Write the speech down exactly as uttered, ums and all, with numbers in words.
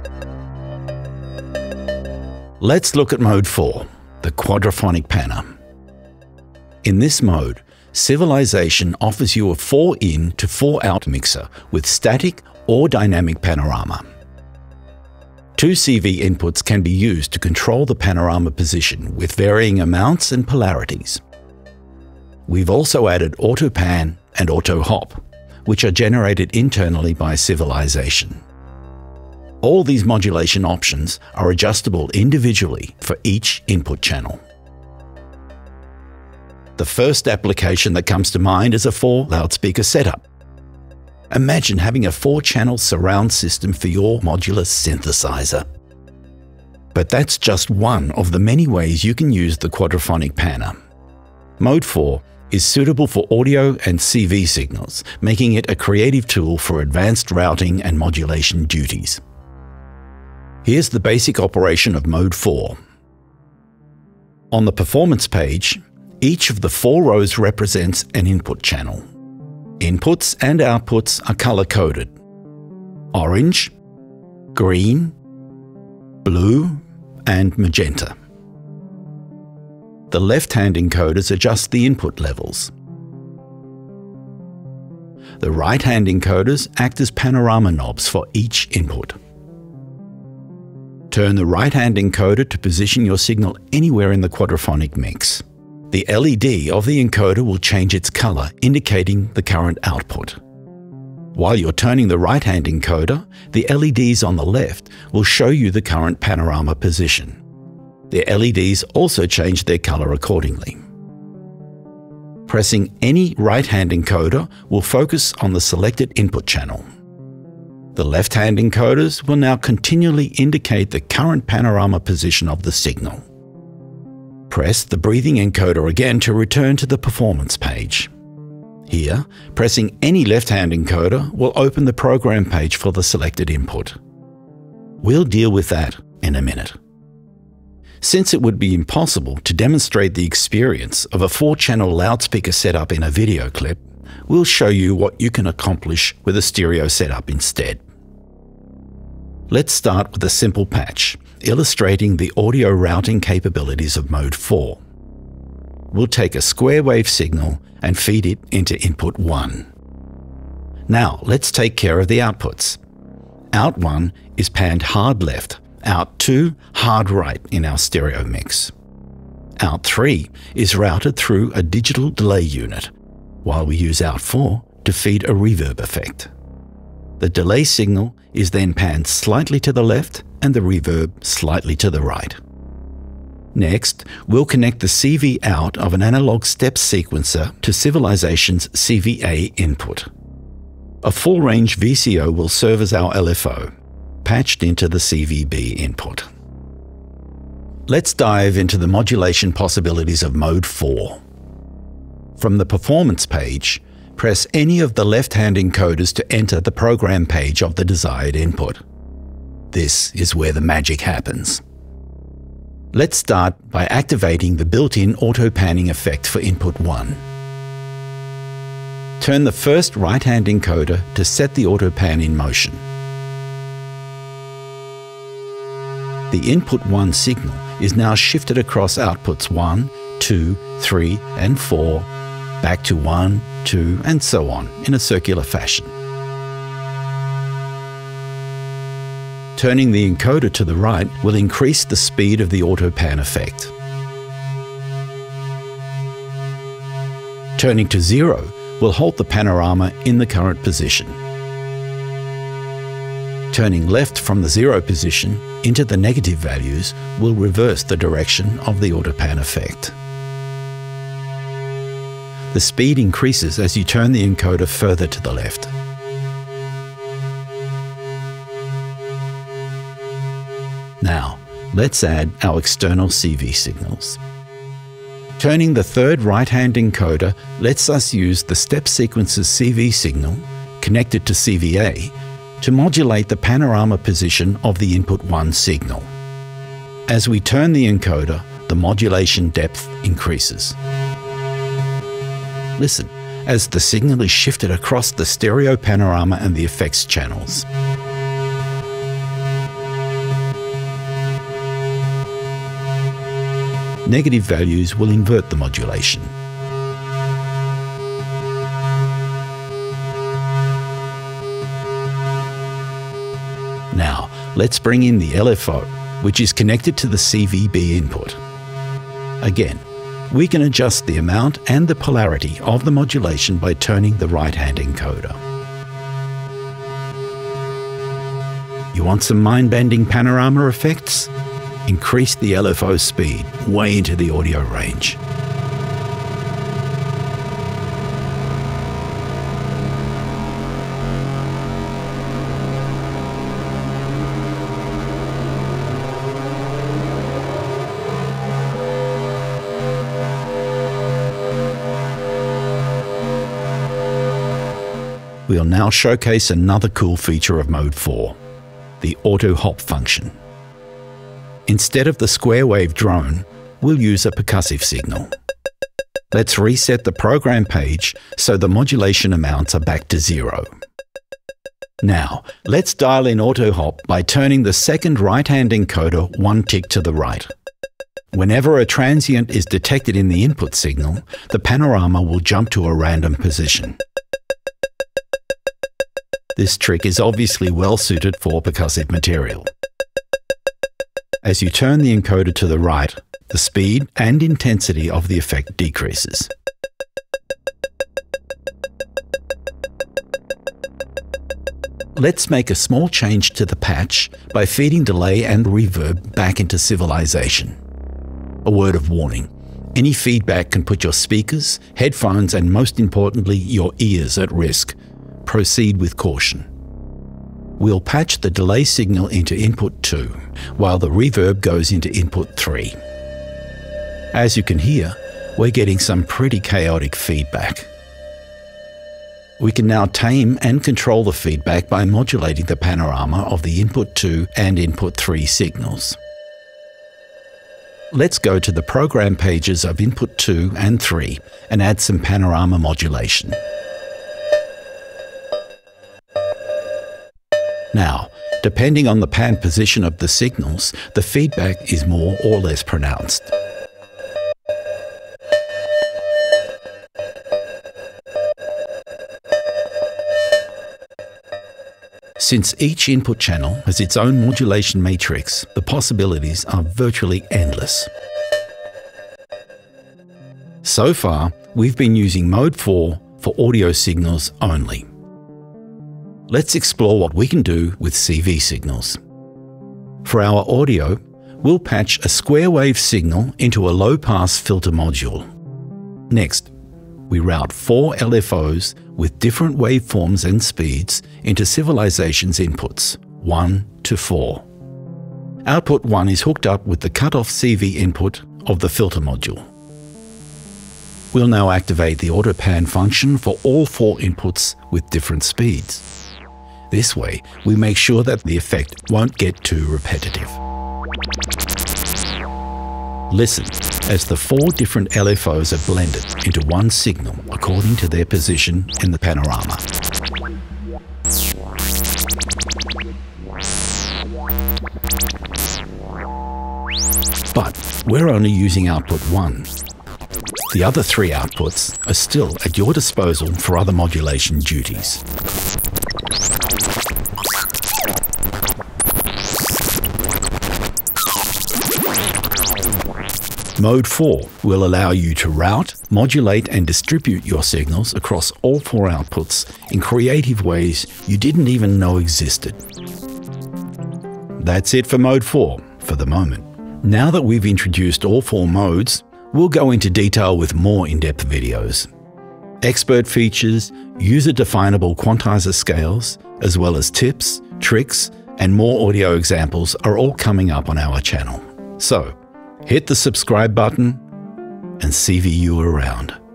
Let's look at mode four, the quadraphonic panner. In this mode, Civilization offers you a four in to four out mixer with static or dynamic panorama. Two C V inputs can be used to control the panorama position with varying amounts and polarities. We've also added auto pan and auto hop, which are generated internally by Civilization. All these modulation options are adjustable individually for each input channel. The first application that comes to mind is a four loudspeaker setup. Imagine having a four-channel surround system for your modular synthesizer. But that's just one of the many ways you can use the quadraphonic panner. Mode four is suitable for audio and C V signals, making it a creative tool for advanced routing and modulation duties. Here's the basic operation of Mode four. On the performance page, each of the four rows represents an input channel. Inputs and outputs are color-coded: orange, green, blue, and magenta. The left-hand encoders adjust the input levels. The right-hand encoders act as panorama knobs for each input. Turn the right-hand encoder to position your signal anywhere in the quadraphonic mix. The L E D of the encoder will change its color, indicating the current output. While you're turning the right-hand encoder, the L E Ds on the left will show you the current panorama position. The L E Ds also change their color accordingly. Pressing any right-hand encoder will focus on the selected input channel. The left-hand encoders will now continually indicate the current panorama position of the signal. Press the breathing encoder again to return to the performance page. Here, pressing any left-hand encoder will open the program page for the selected input. We'll deal with that in a minute. Since it would be impossible to demonstrate the experience of a four-channel loudspeaker setup in a video clip, we'll show you what you can accomplish with a stereo setup instead. Let's start with a simple patch, illustrating the audio routing capabilities of Mode four. We'll take a square wave signal and feed it into input one. Now let's take care of the outputs. Out one is panned hard left, out two hard right in our stereo mix. Out three is routed through a digital delay unit, while we use out four to feed a reverb effect. The delay signal is then panned slightly to the left and the reverb slightly to the right. Next, we'll connect the C V out of an analog step sequencer to Civilization's C V A input. A full-range V C O will serve as our L F O, patched into the C V B input. Let's dive into the modulation possibilities of Mode four. From the performance page, press any of the left-hand encoders to enter the program page of the desired input. This is where the magic happens. Let's start by activating the built-in auto-panning effect for input one. Turn the first right-hand encoder to set the auto-pan in motion. The input one signal is now shifted across outputs one, two, three, and four, back to one, two, and so on in a circular fashion. Turning the encoder to the right will increase the speed of the auto-pan effect. Turning to zero will halt the panorama in the current position. Turning left from the zero position into the negative values will reverse the direction of the auto-pan effect. The speed increases as you turn the encoder further to the left. Now, let's add our external C V signals. Turning the third right-hand encoder lets us use the step sequencer's C V signal, connected to C V A, to modulate the panorama position of the input one signal. As we turn the encoder, the modulation depth increases. Listen, as the signal is shifted across the stereo panorama and the effects channels. negative values will invert the modulation. Now, let's bring in the L F O, which is connected to the C V B input. Again, we can adjust the amount and the polarity of the modulation by turning the right-hand encoder. You want some mind-bending panorama effects? Increase the L F O speed way into the audio range. We'll now showcase another cool feature of Mode four, the Auto Hop function. Instead of the square wave drone, we'll use a percussive signal. Let's reset the program page so the modulation amounts are back to zero. Now, let's dial in Auto Hop by turning the second right-hand encoder one tick to the right. Whenever a transient is detected in the input signal, the panorama will jump to a random position. This trick is obviously well suited for percussive material. As you turn the encoder to the right, the speed and intensity of the effect decreases. Let's make a small change to the patch by feeding delay and reverb back into Civilization. A word of warning: any feedback can put your speakers, headphones, and most importantly, your ears at risk. Proceed with caution. We'll patch the delay signal into input two, while the reverb goes into input three. As you can hear, we're getting some pretty chaotic feedback. We can now tame and control the feedback by modulating the panorama of the input two and input three signals. Let's go to the program pages of input two and three and add some panorama modulation. Now, depending on the pan position of the signals, the feedback is more or less pronounced. Since each input channel has its own modulation matrix, the possibilities are virtually endless. So far, we've been using Mode four for audio signals only. Let's explore what we can do with C V signals. For our audio, we'll patch a square wave signal into a low-pass filter module. Next, we route four L F Os with different waveforms and speeds into Civilization's inputs, one to four. Output one is hooked up with the cutoff C V input of the filter module. We'll now activate the Auto Pan function for all four inputs with different speeds. This way, we make sure that the effect won't get too repetitive. Listen as the four different L F Os are blended into one signal according to their position in the panorama. But we're only using output one. The other three outputs are still at your disposal for other modulation duties. Mode four will allow you to route, modulate and distribute your signals across all four outputs in creative ways you didn't even know existed. That's it for Mode four for the moment. Now that we've introduced all four modes, we'll go into detail with more in-depth videos. Expert features, user-definable quantizer scales, as well as tips, tricks, and more audio examples are all coming up on our channel. So, hit the subscribe button and C V you around.